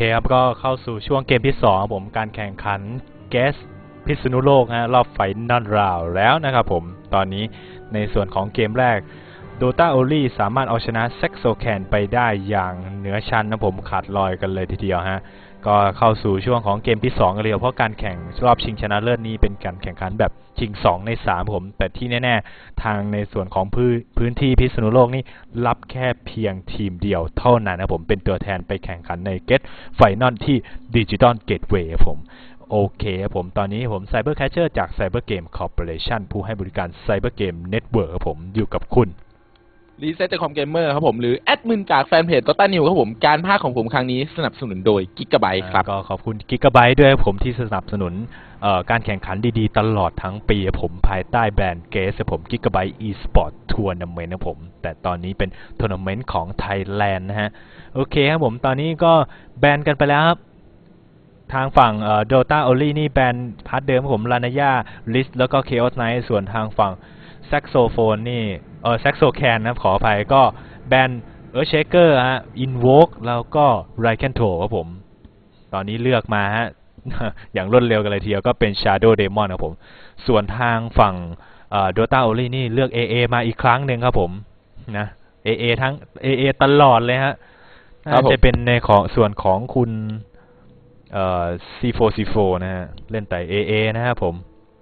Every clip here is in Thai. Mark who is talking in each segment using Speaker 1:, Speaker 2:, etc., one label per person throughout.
Speaker 1: ครับก็เข้าสู่ช่วงเกมที่2ผมการแข่งขันแก๊สพิษณุโลกรอบไฟนอลราวแล้วนะครับผมตอนนี้ในส่วนของเกมแรก Dota Only สามารถเอาชนะ Saxocan ไปได้อย่างเหนือชั้นนะผมขาดลอยกันเลยทีเดียวฮะก็เข้าสู่ช่วงของเกมที่2กันเลยเพราะการแข่งรอบชิงชนะเลิศนี้เป็นการแข่งขันแบบชิง2ใน3ผมแต่ที่แน่ๆทางในส่วนของพื้นที่พิษณุโลกนี่รับแค่เพียงทีมเดียวเท่านั้นนะผมเป็นตัวแทนไปแข่งขันในเกตไฟนอลที่ Digital Gateway ผมโอเคครับผมตอนนี้ผม Cyber Catcher จาก Cyber Game Corporation ผู้ให้บริการ Cyber Game Network ครับผมอยู่กับคุณ
Speaker 2: รีเซ็ตจากคอมเกมเมอร์ครับผมหรือแอดมินจากแฟนเพจ Dota News ครับผมการพากย์ของผมครั้งนี้สนับสนุนโดย Gigabyte ครับ
Speaker 1: ก็ขอบคุณ Gigabyte ด้วยผมที่สนับสนุนการแข่งขันดีๆตลอดทั้งปีผมภายใต้แบรนด์เกสผม Gigabyte eSport Tournament นะผมแต่ตอนนี้เป็นทัวร์นาเมนต์ของไทยแลนด์นะฮะโอเคครับผมตอนนี้ก็แบนกันไปแล้วครับทางฝั่งDota Only นี่แบนพาร์ทเดิมผมลานาย่าลิสแล้วก็ Chaos Knight ส่วนทางฝั่งแซกโซโฟนนี่แซกโซแคนนะขออภัยก็แบนเชคเกอร์ฮะอินโวกแล้วก็ไรแคนโทครับผมตอนนี้เลือกมาฮะ อย่างรวดเร็วกันเลยทีเดียวก็เป็น Shadow Demon ครับผมส่วนทางฝั่งDota Only นี่เลือก AA มาอีกครั้งหนึ่งครับผมนะ AA ทั้ง AA ตลอดเลยฮะน่าจะเป็นในของส่วนของคุณC4 นะฮะเล่นแต่ AA นะครับผม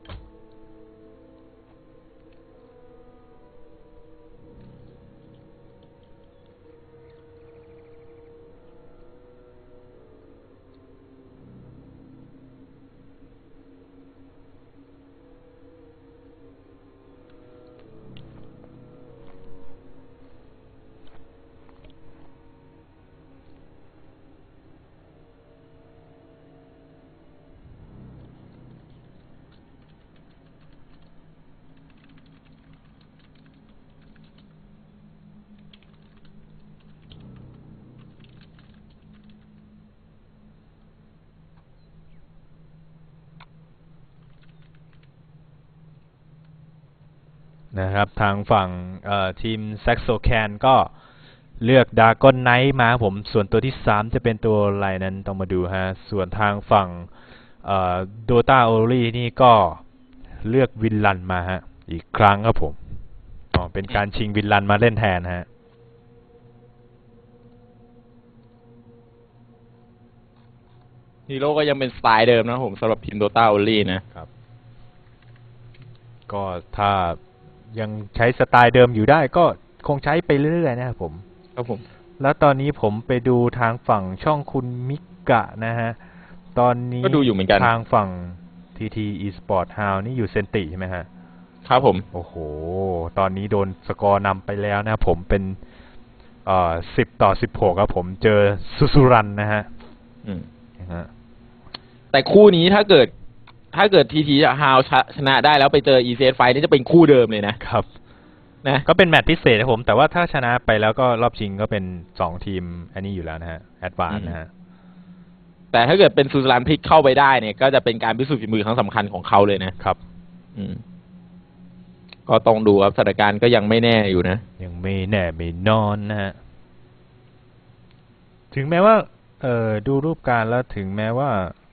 Speaker 1: นะครับทางฝั่งทีม Saxocan ก็เลือก Dragon Knight มาผมส่วนตัวที่3จะเป็นตัวอะไรนั้นต้องมาดูฮะส่วนทางฝั่งDota Only นี่ก็เลือกวินลันมาฮะอีกครั้งครับผมเป็นการชิงวินลันมาเล่นแทนฮะ
Speaker 2: ฮีโร่ก็ยังเป็นสไตล์เดิมนะผมสำหรับทีม Dota Only นะครับ
Speaker 1: ก็ถ้ายังใช้สไตล์เดิมอยู่ได้ก็คงใช้ไปเรื่อยๆนะครับผมแล้วตอนนี้ผมไปดูทางฝั่งช่องคุณมิกะนะฮะตอนนี้
Speaker 2: ก็ดูอยู่เหมือนกัน
Speaker 1: ทางฝั่ง TT Esport House นี่อยู่เซนติใช่ไหมฮะ
Speaker 2: ครับผม
Speaker 1: โอ้โหตอนนี้โดนสกอร์นำไปแล้วนะผมเป็น10-16ครับผมเจอซูรันนะฮะ
Speaker 2: แต่คู่นี้ถ้าเกิดทีทีฮาวชนะได้แล้วไปเจอ ECS ไฟนี่จะเป็นคู่เดิมเลยนะครับ
Speaker 1: นะก็เป็นแมตช์พิเศษนะผมแต่ว่าถ้าชนะไปแล้วก็รอบชิงก็เป็น2ทีมอันนี้อยู่แล้วนะฮะแอดวานซ์นะฮะ
Speaker 2: แต่ถ้าเกิดเป็นซูซานพลิกเข้าไปได้เนี่ยก็จะเป็นการพิสูจน์ฝีมือครั้งสำคัญของเขาเลยนะครับก็ต้องดูครับสถานการณ์ก็ยังไม่แน่อยู่นะ
Speaker 1: ยังไม่แน่ไม่นอนนะฮะถึงแม้ว่าดูรูปการแล้วถึงแม้ว่า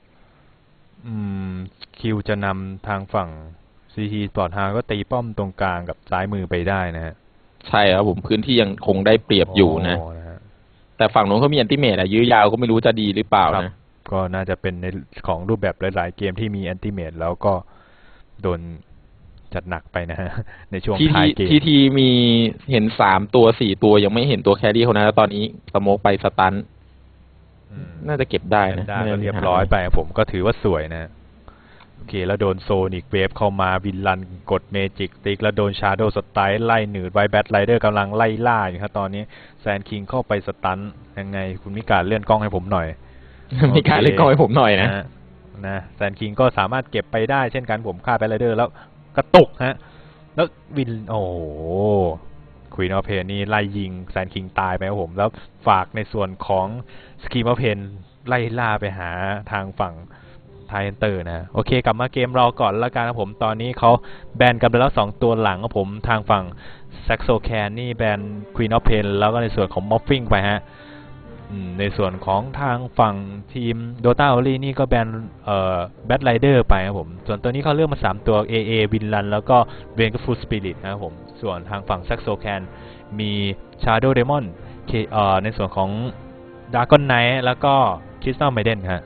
Speaker 1: คิวจะนำทางฝั่ง CT Sport House ก็ตีป้อมตรงกลางกับซ้ายมือไปได้นะฮะ
Speaker 2: ใช่ครับผมพื้นที่ยังคงได้เปรียบอยู่นะแต่ฝั่งโน้นเขามีแอนติเมทยื้อยาวก็ไม่รู้จะดีหรือเปล่านะ
Speaker 1: ก็น่าจะเป็นในของรูปแบบหลายๆเกมที่มีแอนติเมทแล้วก็โดนจัดหนักไปนะฮะในช่วงท้ายเกม
Speaker 2: ทีมีเห็น3 ตัว 4 ตัวยังไม่เห็นตัวแครี่เขานะแล้วตอนนี้สโมกไปสตันน่าจะเก็บได้นะ
Speaker 1: ได้ก็เรียบร้อยไปผมก็ถือว่าสวยนะโอเคแล้วโดนโซนิกเวฟเข้ามาวินลันกดเมจิกติ๊กแล้วโดนชาโดว์สไตล์ไล่หนืดไวแบทไรเดอร์กำลังไล่ล่าอยู่ครับตอนนี้แซนคิงเข้าไปสตันยังไงคุณมิการเลื่อนกล้องให้ผมหน่อย
Speaker 2: มิการเลื่อนกล้องให้ผมหน่อยนะ
Speaker 1: แซนคิงก็สามารถเก็บไปได้เช่นกันผมฆ่าแบทไรเดอร์แล้วกระตุกฮะแล้ววินโอ้โหควีนออฟเพนนี่ไล่ยิงแซนคิงตายไปครับผมแล้วฝากในส่วนของสกีมออฟเพนไล่ล่าไปหาทางฝั่งไทเตอร์นะโอเคกลับมาเกมเราก่อนแล้วกันครับผมตอนนี้เขาแบนกันไปแล้ว2ตัวหลังครับผมทางฝั่งแซกโซแคนนี่แบนควีนออฟเพนแล้วก็ในส่วนของมอฟฟิงไปฮะในส่วนของทางฝั่งทีม Dota Only นี่ก็แบนBad Rider ไปครับผมส่วนตัวนี้เขาเลือกมา3ตัว AA Vinland แล้วก็ Vengeful Spirit นะครับผมส่วนทางฝั่ง Saxocan มี Shadow Demon ในส่วนของ Dragon Knight แล้วก็ Crystal Maiden ฮะ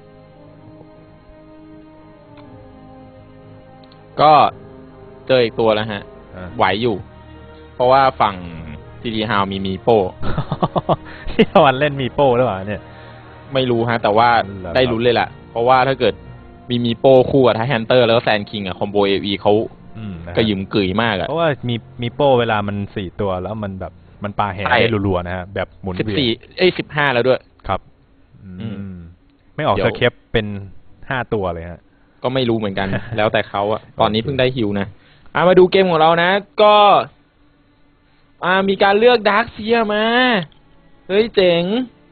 Speaker 2: ก็เจออีกตัวแล้วฮะไหวอยู่เพราะว่าฝั่ง CD House มีโป้
Speaker 1: ที่วันเล่นมีโป้หรือเปล่าเนี่ย
Speaker 2: ไม่รู้ฮะแต่ว่าได้ลุ้นเลยแหละเพราะว่าถ้าเกิดมีโป้คู่กับไทแฮนเตอร์แล้วแซนคิงอะคอมโบเอวีเขากระหยิมกึ๋ยมากอะ
Speaker 1: เพราะว่ามีโป้เวลามัน4ตัวแล้วมันแบบมันปาแห่ได้รัวๆนะฮะแบบหมุนเวียน
Speaker 2: 15แล้วด้วย
Speaker 1: ครับไม่ออกสเคปเป็น5ตัวเลยฮะ
Speaker 2: ก็ไม่รู้เหมือนกัน แล้วแต่เขาอะตอนนี้เพิ่งได้ฮิวนะมาดูเกมของเรานะก็มีการเลือกดาร์คเซียมาเฮ้ยเจ๋ง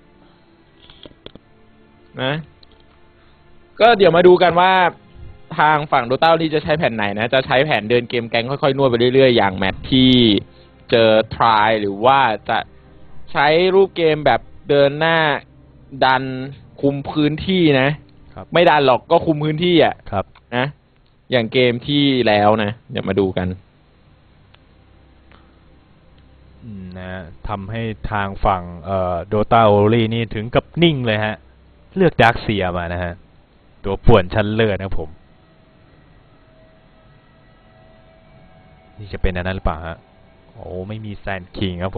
Speaker 2: นะก็เดี๋ยวมาดูกันว่าทางฝั่งโดต้าที่จะใช้แผนไหนนะจะใช้แผนเดินเกมแก๊งค่อยๆนวดไปเรื่อยๆอย่างแมทที่เจอทรายหรือว่าจะใช้รูปเกมแบบเดินหน้าดันคุมพื้นที่นะไม่ดันหรอกก็คุมพื้นที่อ่ะนะอย่างเกมที่แล้วนะเดี๋ยวมาดูกัน
Speaker 1: นะทำให้ทางฝั่งDota Only นี่ถึงกับนิ่งเลยฮะเลือกดาร์คเซียมานะฮะตัวป่วนชั้นเลิศนะผมนี่จะเป็นอันนั้นหรือเปล่าฮะโอ้ไม่มีแซนคิงครับ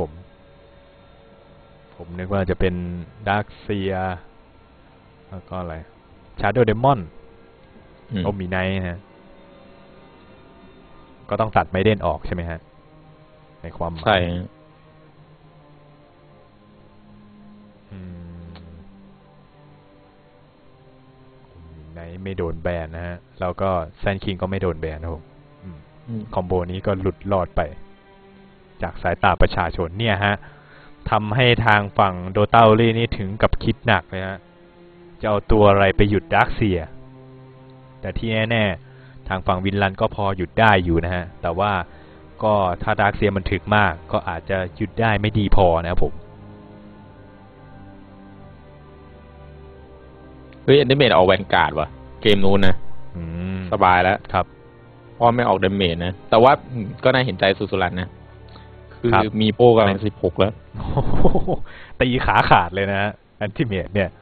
Speaker 1: ผมนึกว่าจะเป็นดาร์คเซียแล้วก็อะไรชาร์โดเดมอนโอ้มีไนท์ฮะก็ต้องตัดไมเดนออกใช่ไหมฮะในความ
Speaker 2: ใช่
Speaker 1: ไม่โดนแบนนะฮะแล้วก็แซนคิงก็ไม่โดนแบนนะผมคอมโบนี้ก็หลุดรอดไปจากสายตาประชาชนเนี่ยฮะทำให้ทางฝั่งโดต้าลี่นี่ถึงกับคิดหนักเลยฮะจะเอาตัวอะไรไปหยุดดาร์คเซียแต่ที่แน่ๆทางฝั่งวินลันก็พอหยุดได้อยู่นะฮะแต่ว่าก็ถ้าดาร์คเซียมันถึกมากก็อาจจะหยุดได้ไม่ดีพอนะครับผม
Speaker 2: เฮ้ยอันเดเมจออกแวนการ์ดว่ะเกมนู้นนะสบายแล้ว
Speaker 1: ครับ
Speaker 2: เพราะไม่ออกเดเมจนะแต่ว่าก็น่าเห็นใจสุดๆนะคือมีโป้กำลัง16แล้ว
Speaker 1: ตีขาขาดเลยนะอันติเมจเนี่ย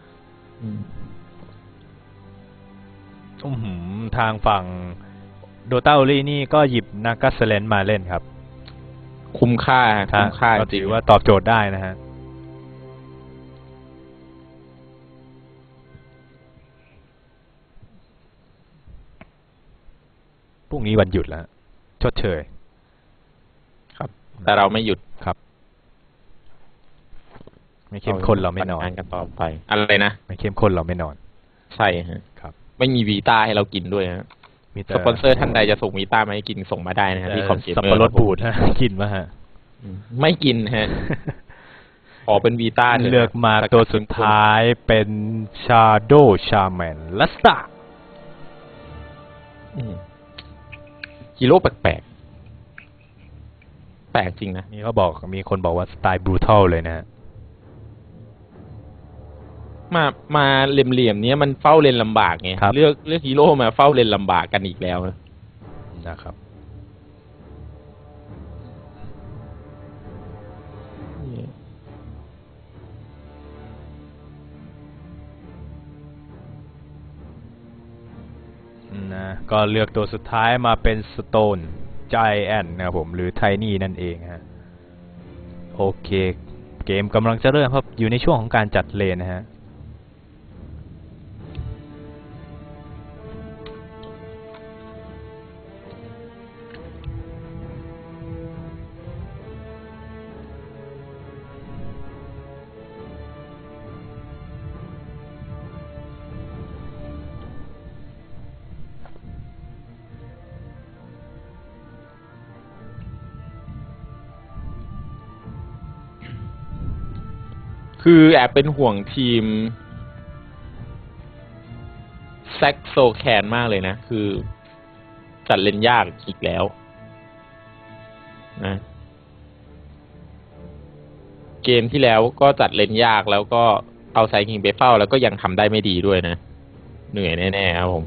Speaker 1: ทางฝั่งโดต้าโอลี่นี่ก็หยิบนากัสเลนมาเล่นครับ
Speaker 2: คุ้มค่า
Speaker 1: ก็ถือว่าตอบโจทย์ได้นะฮะพรุ่งนี้วันหยุดแล้วชดเชย
Speaker 2: ครับแต่เราไม่หยุด
Speaker 1: ครับไม่เข้มข้นเราไม่นอน
Speaker 2: กันต่อไปอะไรนะ
Speaker 1: ไม่เข้มข้นเราไม่นอน
Speaker 2: ใช่ฮะครับไม่มีวีต้าให้เรากินด้วยฮะสปอนเซอร์ท่านใดจะส่งวีต้ามาให้กินส่งมาได้นะฮะที่คอมเกมเมอร์
Speaker 1: สับปะรดบูดฮะกินมาฮะ
Speaker 2: ไม่กินฮะขอเป็นวีต้า
Speaker 1: เลือกมาตัวสุดท้ายเป็นชาโดชาแมนลัสตา
Speaker 2: ฮีโร่แปลกจริงนะ
Speaker 1: นี่เขาบอกมีคนบอกว่าสไตล์บรูทัลเลยนะฮะ
Speaker 2: มาเหลี่ยมๆนี้มันเฝ้าเลนลำบากไงเลือกฮีโร่มาเฝ้าเลนลำบากกันอีกแล้ว
Speaker 1: นะครับนะก็เลือกตัวสุดท้ายมาเป็นสโตนไจแอนท์นะครับผมหรือไทนี่นั่นเองฮะโอเคเกมกำลังจะเริ่มครับอยู่ในช่วงของการจัดเลนนะฮะ
Speaker 2: คือแอบเป็นห่วงทีมแซกโซแคนมากเลยนะคือจัดเล่นยากอีกแล้วนะเกมที่แล้วก็จัดเลนยากแล้วก็เอาไซคิงไปเฝ้าแล้วก็ยังทำได้ไม่ดีด้วยนะเหนื่อยแน่ๆครับผม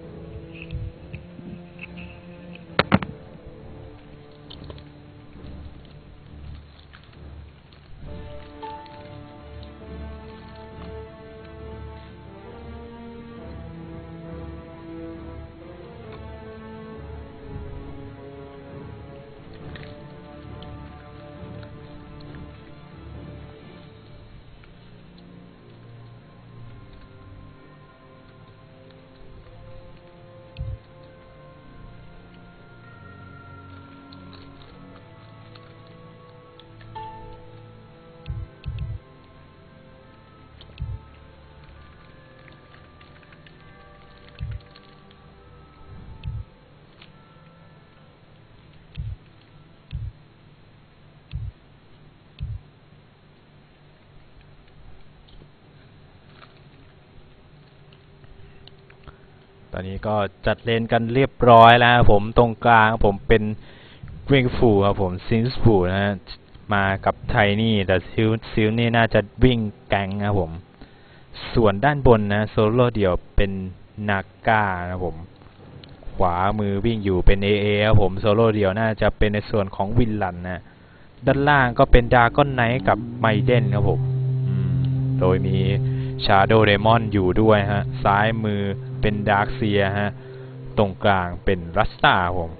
Speaker 1: ตอนนี้ก็จัดเลนกันเรียบร้อยแล้วครับผมตรงกลางผมเป็นวิงฟูครับผมซินส์ฟูนะฮะมากับไทนี่แต่ซิลนี่น่าจะวิ่งแก๊งครับผมส่วนด้านบนนะโซโล่เดี่ยวเป็นนาก้านะครับผมขวามือวิ่งอยู่เป็นเอครับผมโซโล่เดี่ยวน่าจะเป็นในส่วนของวินลันนะด้านล่างก็เป็นดราก้อนไนท์กับไมเดนครับผมโดยมีชาโดว์เดมอนอยู่ด้วยฮะซ้ายมือเป็นดาร์คเซียฮะตรงกลางเป็นรัสตาผม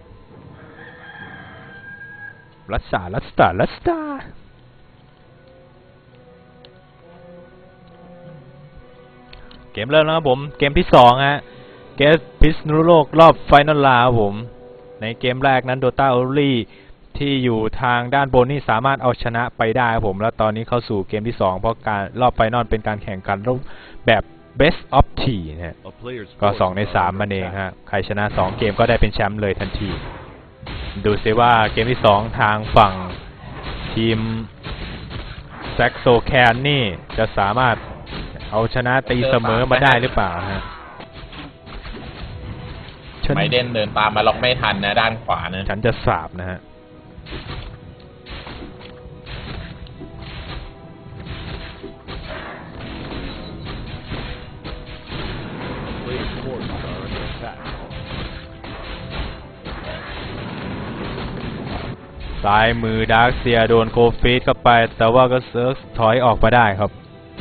Speaker 1: รัสตาเกมเริ่มแล้วครับผมเกมที่2ฮะเกสพิษณุโลกรอบไฟนอลลาครับผมในเกมแรกนั้นโดต้าโอลี่ที่อยู่ทางด้านบนนี่สามารถเอาชนะไปได้ครับผมแล้วตอนนี้เข้าสู่เกมที่2เพราะการรอบไฟนอลเป็นการแข่งขันแบบ Best of 3นะฮะก็2 ใน 3มันเองฮะใครชนะ2เกมก็ได้เป็นแชมป์เลยทันทีดูซิว่าเกมที่2ทางฝั่งทีมแซกโซแคนนี่จะสามารถเอาชนะตีเสมอมาได้หรือเปล่าฮะ
Speaker 2: ไมเดนเดินตามมาล็อกไม่ทันนะด้านขวานะ
Speaker 1: ฉันจะสาบนะฮะซ้ายมือดาร์คเซียโดนโคฟีดเข้าไปแต่ว่าก็เซิร์ฟถอยออกมาได้ครับ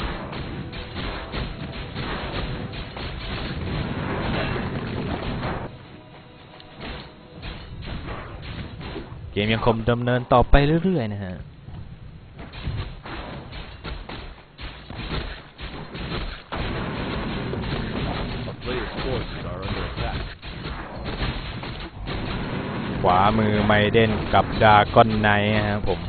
Speaker 1: เกมยังคงดำเนินต่อไปเรื่อยๆนะฮะขวามือไมเดนกับดราก้อนไนท์ครับผม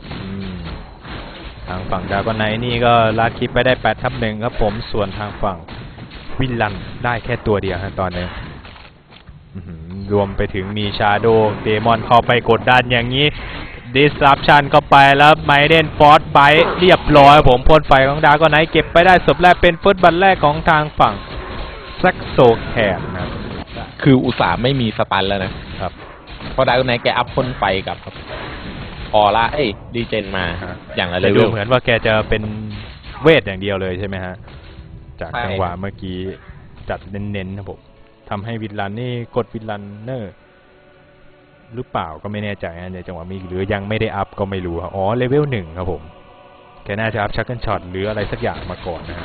Speaker 1: ทางฝั่งดราก้อนไนท์นี่ก็ลาดคลิปไปได้8/1ครับผมส่วนทางฝั่งวินลันได้แค่ตัวเดียวฮะตอนนี้รวมไปถึงมีชาโดเดมอนเข้าไปกดดันอย่างนี้disruption เข้าไปแล้วไมเดนฟอร์สไบท์เรียบร้อยผมพ่นไฟของดราก้อนไนท์เก็บไปได้ศพแรกเป็นเฟิร์สบัตแรกของทางฝั่งแซกโซแคนนะ
Speaker 2: คืออุตส่าห์ไม่มีสตันแล้วนะครับเพราะดราก้อนไนท์แกอัพพ่นไฟกับออร่าดีเจนมาอย่างไรเลย
Speaker 1: ดูเหมือนว่าแกจะเป็นเวทอย่างเดียวเลยใช่ไหมฮะจากจังหวะเมื่อกี้จัดเน้นๆครับผมทำให้วินลันนี่กดวินลันเนอร์หรือเปล่าก็ไม่แน่ใจในจังหวะมีหรือยังไม่ได้อัพก็ไม่รู้ครับอ๋อเลเวล1ครับผมแกน่าจะอัพชักเกิลช็อตหรืออะไรสักอย่างมาก่อนนะฮะ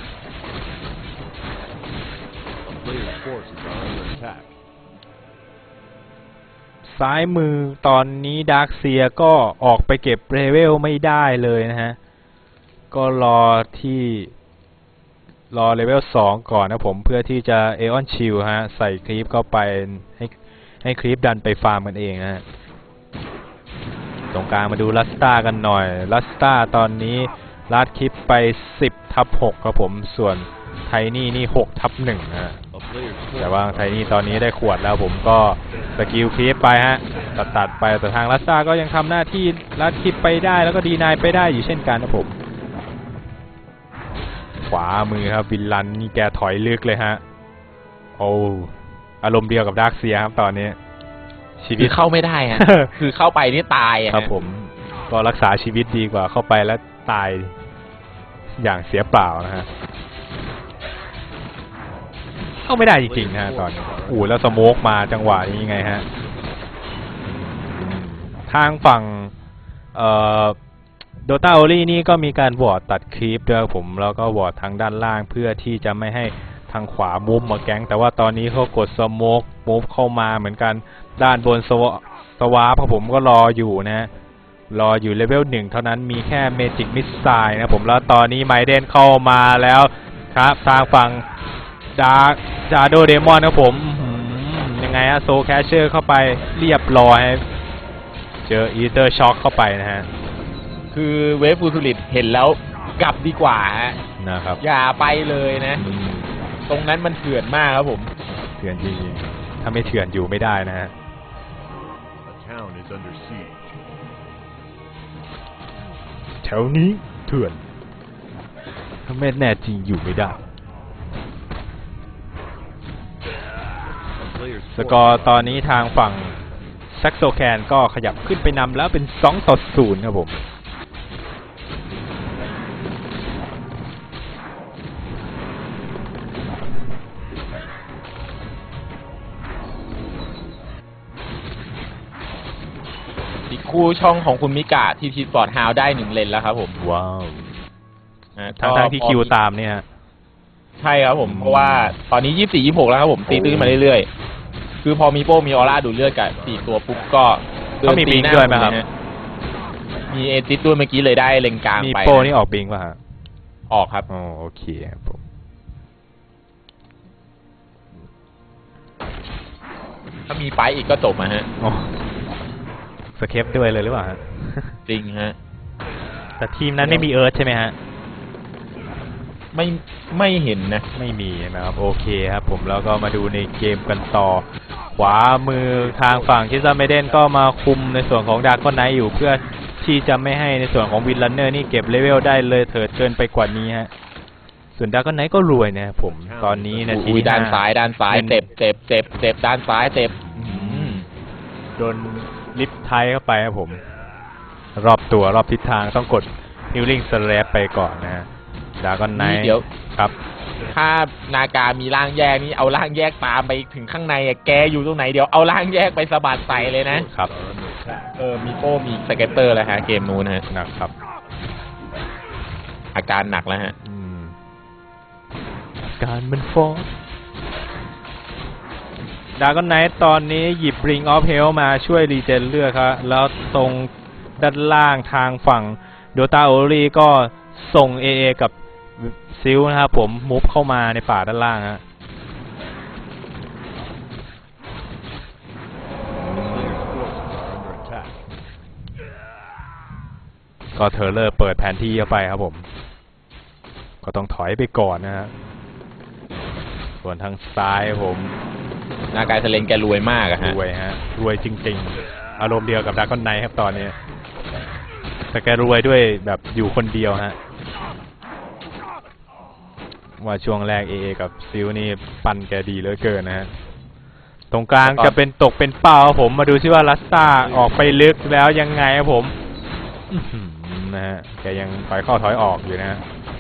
Speaker 1: ซ้ายมือตอนนี้ดาร์คเซียก็ออกไปเก็บเลเวลไม่ได้เลยนะฮะก็รอเลเวล2ก่อนนะผมเพื่อที่จะเอออนชิลฮะใส่คลิปเข้าไปให้คลิปดันไปฟาร์มกันเองนะฮะตรงกลางมาดูลัสตากันหน่อยลัสตาตอนนี้ลาดคลิปไป10/6ครับผมส่วนไทนี่6/1นะฮะแต่ว่าไทนี่ตอนนี้ได้ขวดแล้วผมก็สกิลคลิปไปฮะตัดไปแต่ทางลัสตาก็ยังทำหน้าที่ลาดคลิปไปได้แล้วก็ดีนายไปได้อยู่เช่นกันนะผมขวามือครับวินลันนี่แกถอยลึกเลยฮะโอ้อารมณ์เดียวกับดาร์คเซียครับตอนนี้
Speaker 2: ชีวิตเข้าไม่ได้ฮะ คือเข้าไปนี่ตาย
Speaker 1: ครับผมก็รักษาชีวิตดีกว่าเข้าไปแล้วตายอย่างเสียเปล่านะฮะเข้าไม่ได้จริงๆนะฮะตอนนี้แล้วสโมกมาจังหวะนี้ไงฮะทางฝั่งโดต้าโอลี่นี่ก็มีการวอร์ดตัดคลิปด้วยผมแล้วก็วอร์ดทางด้านล่างเพื่อที่จะไม่ให้ทางขวามูฟมาแก๊งแต่ว่าตอนนี้เขากดสโมกมูฟเข้ามาเหมือนกันด้านบนสวาร์ปผมก็รออยู่นะรออยู่เลเวล1เท่านั้นมีแค่เมจิกมิสไซล์นะผมแล้วตอนนี้ไมเดนเข้ามาแล้วครับทางฝั่งจาโดเดมอนครับผมยังไงฮะโซแคชเชอร์เข้าไปเรียบร้อยเจออีเตอร์ช็อคเข้าไปนะฮะ
Speaker 2: คือเวฟฟูทูลิตเห็นแล้วกลับดีกว่าฮะ
Speaker 1: นะครับ
Speaker 2: อย่าไปเลยนะตรงนั้นมันเถื่อนมากครับผม
Speaker 1: เถื่อนจริงๆถ้าไม่เถื่อนอยู่ไม่ได้นะฮะแถวนี้เถื่อนถ้าไม่แน่จริงอยู่ไม่ได้สกอร์ตอนนี้ทางฝั่งแซกโซแคนก็ขยับขึ้นไปนำแล้วเป็น2-0ครับผม
Speaker 2: อีกคู่ช่องของคุณมิกะทีสปอร์ตฮาวได้1เลนแล้วครับผม
Speaker 1: ว้าวทางที่คิวตามเนี่ย
Speaker 2: ใช่ครับผมเพราะว่าตอนนี้24-26แล้วครับผมตีตื้นมาเรื่อยๆคือพอมีโป้มีออร่าดูดเลือดกับ4ตัวปุ๊บก็
Speaker 1: มีบิงด้วยไหมครับ
Speaker 2: มีเอติสด้วยเมื่อกี้เลยได้เลงกลาง
Speaker 1: ไปมีโป้นี่ออกบิงป่ะฮะ
Speaker 2: ออกครับ
Speaker 1: โอเคครับผม
Speaker 2: ถ้ามีไปอีกก็จบนะฮะ
Speaker 1: สเคปด้วยเลยหรือเปล่าฮะ
Speaker 2: จริงฮะ
Speaker 1: แต่ทีมนั้นไม่มีเอิร์ธใช่ไหมฮะ
Speaker 2: ไม่เห็นนะ
Speaker 1: ไม่มีนะครับโอเคครับผมแล้วก็มาดูในเกมกันต่อขวามือทางฝั่งคิซาเมเดนก็มาคุมในส่วนของดาร์กอนไนท์อยู่เพื่อที่จะไม่ให้ในส่วนของวินลันเนอร์นี่เก็บเลเวลได้เลยเถิดเกินไปกว่านี้ฮะส่วนดาร์กอนไนท์ก็รวยนะผมตอนนี้นาที
Speaker 2: ด้านซ้ายเจ็บด้านซ้ายเจ็บ
Speaker 1: โดนลิฟต์ไทเข้าไปครับผมรอบตัวรอบทิศทางต้องกดฮิลลิ่งสแลปไปก่อนนะดาร์กอนไนท์
Speaker 2: เดี๋ยว
Speaker 1: ครับ
Speaker 2: ถ้านากามีร่างแยกนี่เอาร่างแยกตามไปถึงข้างในแกอยู่ตรงไหนเดี๋ยวเอาร่างแยกไปสะบัดใส่เลยนะครับมีโป้มีสเก็ตเตอร์แล้วฮะเกมนู้นฮะ
Speaker 1: หนักครับ
Speaker 2: อาการหนักแล้วฮะ
Speaker 1: การมันฟ้องดาร์กอนไนท์ตอนนี้หยิบริงออฟเฮลมาช่วยรีเจนเลือดครับแล้วตรงด้านล่างทางฝั่งโดต้าโอรีก็ส่ง AA กับซิลนะครับผมมุฟเข้ามาในป่าด้านล่างฮะก็เทเลอร์เปิดแผนที่เข้าไปครับผมก็ต้องถอยไปก่อนนะฮะส่วนทางซ้ายผม
Speaker 2: นากายทะเลนแกรวยมากอะฮะ
Speaker 1: รวยจริงๆอารมณ์เดียวกับดาร์กอนไนท์ครับตอนนี้แต่แกรวยด้วยแบบอยู่คนเดียวฮะว่าช่วงแรก AA กับซิลนี่ปั่นแกดีเหลือเกินนะฮะตรงกลางจะเป็นตกเป็นเป้าผมมาดูซิว่าลัสตาออกไปลึกแล้วยังไงครับผมนะฮะแกยังถอยเข้าถอยออกอยู่นะ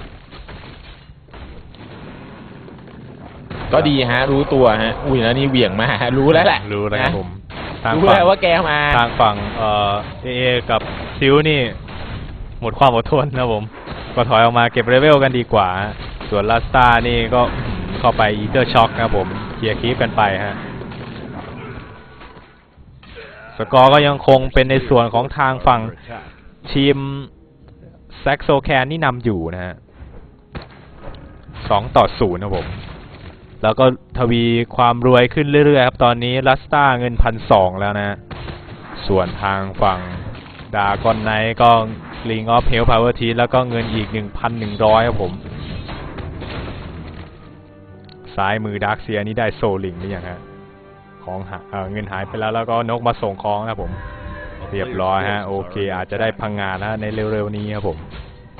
Speaker 2: ก็ดีฮะรู้ตัวฮะแล้วนี่เหวี่ยงมารู้แล้วแหละ
Speaker 1: รู้แล้วครับผม
Speaker 2: รู้แล้วว่าแกมา
Speaker 1: ทางฝั่งAA กับซิลนี่หมดความอดทนนะผมก็ถอยออกมาเก็บเลเวลกันดีกว่าส่วนลาสตานี่ก็เข้าไปอีเตอร์ช็อคนะครับผมเคลียร์คลิปกันไปฮะสกอร์ก็ยังคงเป็นในส่วนของทางฝั่งทีมแซกโซแคนนี่นำอยู่นะฮะ2-0นะผมแล้วก็ทวีความรวยขึ้นเรื่อยๆครับตอนนี้ลาสตาเงิน 1,200 แล้วนะส่วนทางฝั่งดากอนไนท์ก็ลิงออฟเฮลพาวเวอร์ทีแล้วก็เงินอีก 1,100 ครับผมซ้ายมือดาร์กเซียนี่ได้โซลิงหรือยังฮะของเงินหายไปแล้วก็นกมาส่งของครับผมเรียบร้อยฮะโอเคอาจจะได้พังงานนะในเร็วๆนี้ครับผม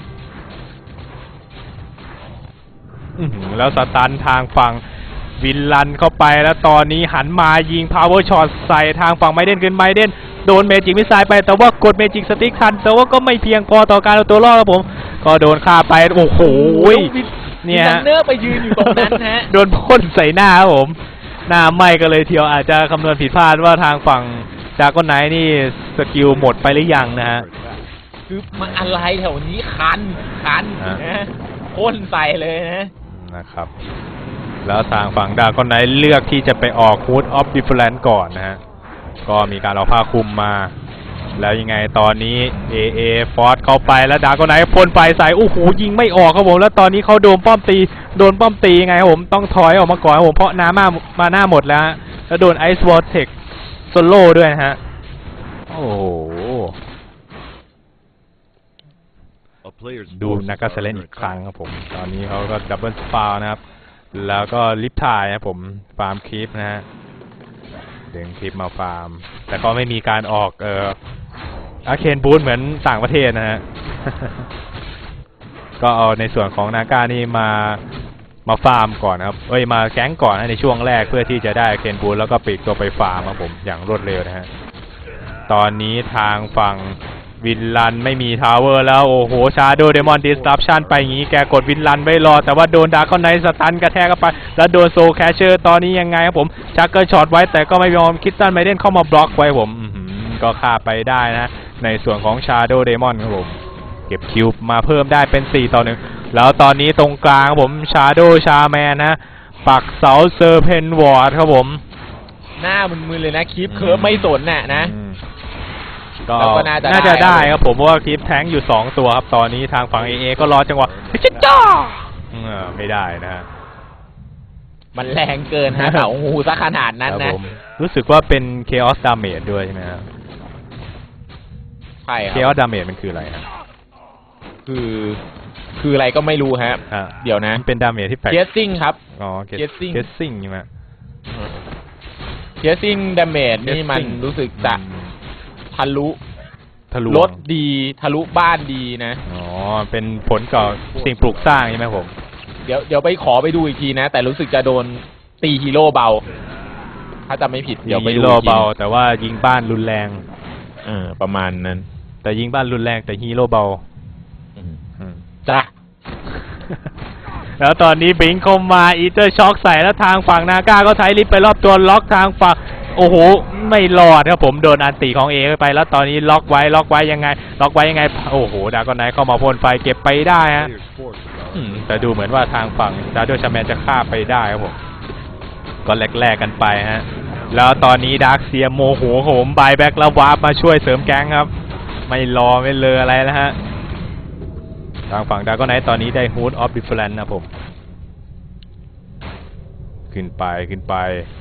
Speaker 1: แล้วสตันทางฝั่งวินลันเข้าไปแล้วตอนนี้หันมายิงพาวเวอร์ช็อตใส่ทางฝั่งไมเดนขึ้นไมเดนโดนเมจิกมิสไซล์ไปแต่ว่ากดเมจิกสติ๊กทันแต่ว่าก็ไม่เพียงพอต่อการเอาตัวรอดครับผมก็โดนฆ่าไปโอ้โหเนี่ยฮะ
Speaker 2: เนื้อไปยืนอยู่ตรงนั้นฮะ
Speaker 1: โดนพ่นใส่หน้าครับผมหน้าไหม้กันเลยเทียวอาจจะคำนวณผิดพลาดว่าทางฝั่งจากก้นไหนนี่สกิลหมดไปหรือยังนะฮะ
Speaker 2: คือมันอะไรแถวนี้คันนะพ่นใส่เลย
Speaker 1: นะครับแล้วทางฝั่งดาก้อนไหนเลือกที่จะไปออก Hood of Difference ก่อนนะฮะก็มีการเอาผ้าคลุมมาแล้วยังไงตอนนี้ AA ฟอร์สเข้าไปแล้วดาก้อนไหนพ่นไฟใส่โอ้โหยิงไม่ออกครับผมแล้วตอนนี้เขาโดนป้อมตียังไงครับผมต้องถอยออกมาก่อนครับผมเพราะน้ำมาหน้าหมดแล้วแล้วโดน Ice Vortex โซโล่ด้วยนะฮะโอ้โหดูนักการเล่นอีกครั้งครับผมตอนนี้เขาก็ดับเบิลสปานะครับแล้วก็ลิฟทายนะผมฟาร์มคลิปนะฮะดึงคลิปมาฟาร์มแต่ก็ไม่มีการออกอาเคนบูธเหมือนต่างประเทศนะฮะ ก็เอาในส่วนของนาก้านี่มาฟาร์มก่อนนะครับมาแก๊งก่อนในช่วงแรกเพื่อที่จะได้อาเคนบูธแล้วก็ปิดตัวไปฟาร์มครับผมอย่างรวดเร็วนะฮะตอนนี้ทางฝั่งวินลันไม่มีทาวเวอร์แล้วโอ้โหชาโดเดมอนดิสตัปชันไปงี้แกกดวินลันไว้รอแต่ว่าโดนดาร์คอนไนท์สตันกระแทกเข้าไปแล้วโดนโซแคชเชอร์ตอนนี้ยังไงครับผมชักเกอร์ช็อตไว้แต่ก็ไม่ยอมคิดตันไมเดนเข้ามาบล็อกไว้ผมก็ฆ่าไปได้นะในส่วนของชาโดเดมอนครับผมเก็บคิวมาเพิ่มได้เป็น4-1แล้วตอนนี้ตรงกลางครับผมชาโดชาแมนนะปักเสาเซอร์เพนวอร์ดครับผม
Speaker 2: หน้ามึนๆเลยนะคลิปเคิร์ฟไม่สนนะ
Speaker 1: ก็น่าจะได้ครับผมเพราะว่าคลิปแท้งอยู่2ตัวครับตอนนี้ทางฝั่ง AA ก็รอจังหวะจ้าไม่ได้นะฮะ
Speaker 2: มันแรงเกินฮะโอ้โหซะขนาดนั้นนะ
Speaker 1: รู้สึกว่าเป็น Chaos Damage ด้วยใช่ไหมครับ
Speaker 2: ใช่ครับ
Speaker 1: Chaos Damage มันคืออะไรครับ
Speaker 2: คืออะไรก็ไม่รู้ฮะเดี๋ยวนะ
Speaker 1: เป็น Damage ที่แปลก
Speaker 2: Guessing ครับ
Speaker 1: อ๋อ Guessing ใช่ไหม
Speaker 2: Guessing Damage นี่มันรู้สึกจะทะลุรถดีทะลุบ้านดีนะ
Speaker 1: อ๋อเป็นผลต่อสิ่งปลูกสร้างใช่ไหมผม
Speaker 2: เดี๋ยวไปขอไปดูอีกทีนะแต่รู้สึกจะโดนตีฮีโร่เบาถ้าจำไม่ผิดเดี๋ยวไปดู
Speaker 1: ฮีโร่เบาแต่ว่ายิงบ้านรุนแรง
Speaker 2: ประมาณนั้น
Speaker 1: แต่ยิงบ้านรุนแรงแต่ฮีโร่เบา
Speaker 2: จ้ะ
Speaker 1: แล้วตอนนี้บิงเข้ามาอีเตอร์ช็อคใส่แล้วทางฝั่งนาก้าก็ใช้ลิฟต์ไปรอบตัวล็อกทางฝั่งโอ้โหไม่รอดครับผมโดนอันตีของเอไปแล้วตอนนี้ล็อกไว้ยังไงโอ้โหดาก้อนไนท์เข้ามาพ่นไฟเก็บไปได้ฮะแต่ดูเหมือนว่าทางฝั่งดาร์ดชาแมนจะฆ่าไปได้ครับผมก็แลกกันไปฮะแล้วตอนนี้ดาร์คเซียโมโหโหมบายแบ็กแล้ววาร์ปมาช่วยเสริมแก๊งครับไม่รอไม่เลยอะไรแล้วฮะทางฝั่งดาก้อนไนท์ตอนนี้ได้ Hood of Difference นะผมขึ้นไป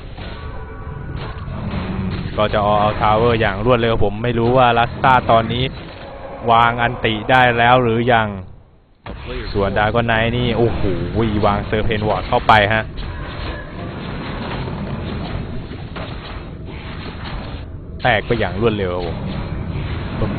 Speaker 1: ก็จะเอาทาวเวอร์อย่างรวดเร็วผมไม่รู้ว่าลัสตาตอนนี้วางอันติได้แล้วหรือยังส่วนดาก้อนไนท์นี่โอ้โหวางเซอร์เพนวอร์ดเข้าไปฮะแตกไปอย่างรวดเร็วผม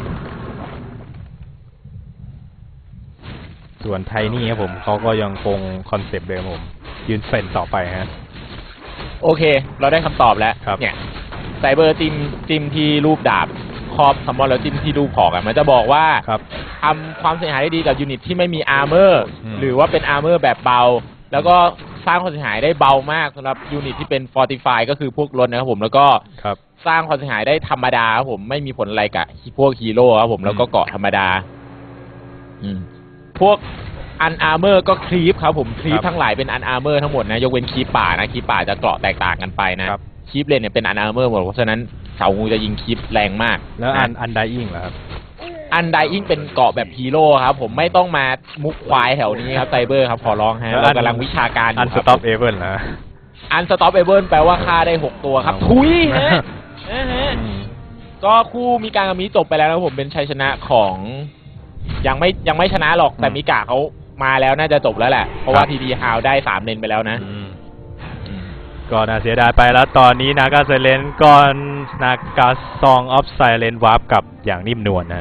Speaker 1: ส่วนไทนี่ครับผมเขาก็ยังคงคอนเซปต์เดิมผมยืนเฟนต่อไปฮะ
Speaker 2: โอเคเราได้คำตอบแล้วเนี่ยไซเบอร์จิ้มที่รูปดาบครอบซัมมอนแล้วจิ้มที่รูปหอกมันจะบอกว่าทำความเสียหายได้ดีกับยูนิตที่ไม่มีอาร์เมอร์หรือว่าเป็นอาร์เมอร์แบบเบาแล้วก็สร้างความเสียหายได้เบามากสำหรับยูนิตที่เป็นฟอร์ติฟายก็คือพวกรถนะครับผมแล้วก็สร้างความเสียหายได้ธรรมดาครับผมไม่มีผลอะไรกับพวกฮีโร่ครับผมแล้วก็เกาะธรรมดาพวกอันอาร์เมอร์ก็คลีปครับผมคลีปทั้งหลายเป็นอันอาร์เมอร์ทั้งหมดนะยกเว้นคลีปป่านะคลีปป่าจะเกราะแตกต่างกันไปนะคลีปเลนเนี่ยเป็นอันอาร์เมอร์หมดเพราะฉะนั้นเฉางูจะยิงคลีปแรงมาก
Speaker 1: แล้วอันไดอิงเหรอครับ
Speaker 2: อันไดอิงเป็นเกาะแบบฮีโร่ครับผมไม่ต้องมามุกควายแถวนี้ครับไซเบอร์ครับขอร้องฮะเรากำลังวิชาการอยู่
Speaker 1: ครับอันสต็อปเอเวิร์นนะ
Speaker 2: อันสต็อปเอเวิร์นแปลว่าฆ่าได้6ตัวครับทุยฮะก็คู่มีการมีจบไปแล้วนะผมเป็นชัยชนะของยังไม่ชนะหรอกแต่มิกะเขามาแล้วน่าจะจบแล้วแหละเพราะว่าทีดีฮาวได้3เลนไปแล้วนะ
Speaker 1: ก็น่าเสียดายไปแล้วตอนนี้นากาไซเลนก็นากาซองออฟไซเลนวาร์ปกับอย่างนิ่มนวลนะ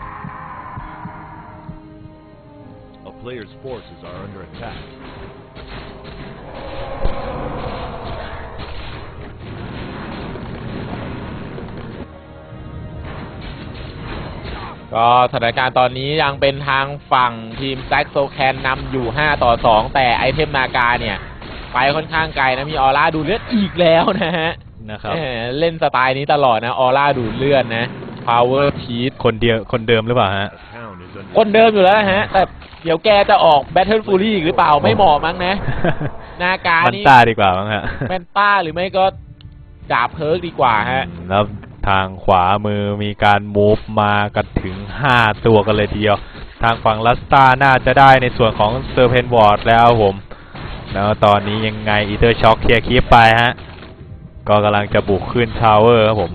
Speaker 1: player's forces are under attack.
Speaker 2: ก็สถานการณ์ตอนนี้ยังเป็นทางฝั่งทีมแซกโซแคนนำอยู่5-2แต่ไอเทมนากาเนี่ยไปค่อนข้างไกลนะมีออร่าดูดเลือดอีกแล้วนะฮะ
Speaker 1: นะครับ
Speaker 2: เล่นสไตล์นี้ตลอดนะออร่าดูดเลือดนะ Power Piece
Speaker 1: คนเดิมหรือเปล่าฮะ
Speaker 2: คนเดิมอยู่แล้วฮะแต่เดี๋ยวแกจะออก Battle Fury อีกหรือเปล่าไม่เหมาะมั้งนะ นากานี่
Speaker 1: มันตาดีกว่ามั้งฮะ
Speaker 2: แมนต้าหรือไม่ก็ดาบเพิร์กดีกว่าฮะ
Speaker 1: แล้วทางขวามือมีการมูฟมากันถึง5ตัวกันเลยทีเดียวทางฝั่งลัสตาน่าจะได้ในส่วนของเซอร์เพนวอร์ดแล้วผมแล้วตอนนี้ยังไงอีเตอร์ช็อคเคลียร์คลิปไปฮะก็กำลังจะบุกขึ้นทาวเวอร์ครับผม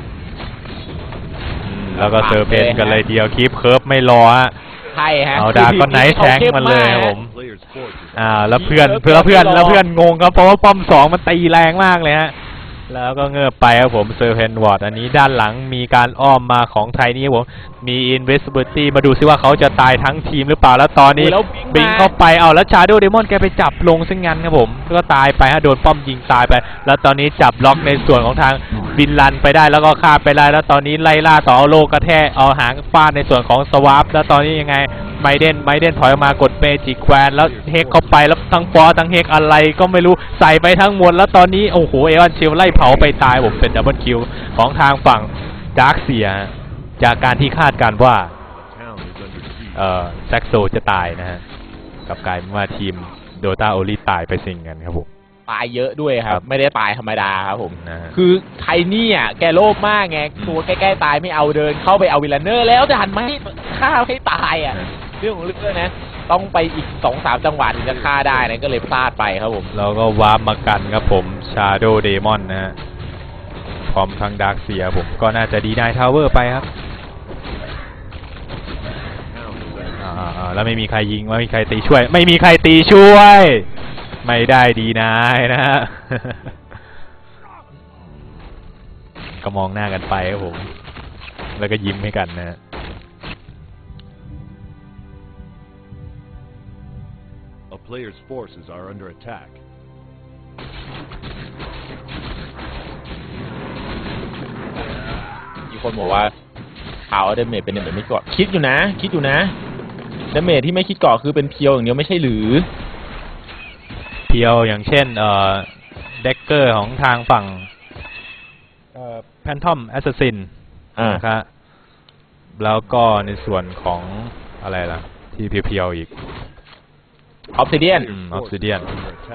Speaker 1: แล้วก็เซอร์เพนกันเลยเดียวคลิปเคิร์ฟไม่รอฮะ
Speaker 2: ใช่ฮะ
Speaker 1: เอาดาก็ไนท์แทงมันเลยครับผมแล้วเพื่อนงงครับเพราะว่าป้อม2มันตีแรงมากเลยฮะแล้วก็เงือบไปครับผมเซอร์เพนวอร์ดอันนี้ด้านหลังมีการอ้อมมาของไทยนี่ผมมี Invisibility มาดูซิว่าเขาจะตายทั้งทีมหรือเปล่าแล้วตอนนี้บิงเข้าไปแล้วชาโดว์เดมอนแกไปจับลงซึ่งงั้นครับผมก็ตายไปฮะโดนป้อมยิงตายไปแล้วตอนนี้จับล็อกในส่วนของทางบินลันไปได้แล้วก็ฆ่าไปได้แล้วตอนนี้ไล่ล่าต่อเอาโลกระแทกเอาหางฟาดในส่วนของสวาปแล้วตอนนี้ยังไงไมเดนถอยออกมากดเมจิกแควนแล้วเฮกเข้าไปแล้วทั้งฟอร์ทั้งเฮกอะไรก็ไม่รู้ใส่ไปทั้งหมดแล้วตอนนี้โอ้โหเอออนชิลไล่เผาไปตายผมเป็นดับเบิลคิวของทางฝั่งดาร์คเซียจากการที่คาดการว่าแซกโซจะตายนะฮะกับกลายเป็นว่าทีมโดตาโอลีตายไปสิ่งกันครับผม
Speaker 2: ตายเยอะด้วยครับไม่ได้ตายธรรมดาครับผมคือไทนี่แกโลภมากไงตัวใกล้ๆตายไม่เอาเดินเข้าไปเอาวิลเลนเนอร์แล้วจะหันมาให้ฆ่าให้ตายเรื่องของเรื่องนะต้องไปอีก 2-3 จังหวะถึงจะฆ่าได้นะก็เลยพลาดไปครับผม
Speaker 1: เราก็วาร์ปมากันครับผมชาโดว์เดมอนนะฮะพร้อมทางดาร์คเซียผมก็น่าจะดีนายทาวเวอร์ไปครับแล้วไม่มีใครยิงไม่มีใครตีช่วยไม่มีใครตีช่วยไม่ได้ดีนายนะฮะก็มองหน้ากันไปครับผมแล้วก็ยิ้มให้กันนะ
Speaker 3: A player's forces are under attack.
Speaker 2: มีคนบอกว่าเขาเดเมจเป็นเดเมจไม่เกาะคิดอยู่นะเดเมจที่ไม่คิดเกาะคือเป็นเพียวอย่างเดียวไม่ใช่หรือ
Speaker 1: เพียวอย่างเช่นเด็กเกอร์ของทางฝั่งแพนทอมแอสซัสซินนะครับแล้วก็ในส่วนของอะไรล่ะที่เพียวๆอีก
Speaker 2: ออฟซิเดียน
Speaker 1: ออฟซิเดียน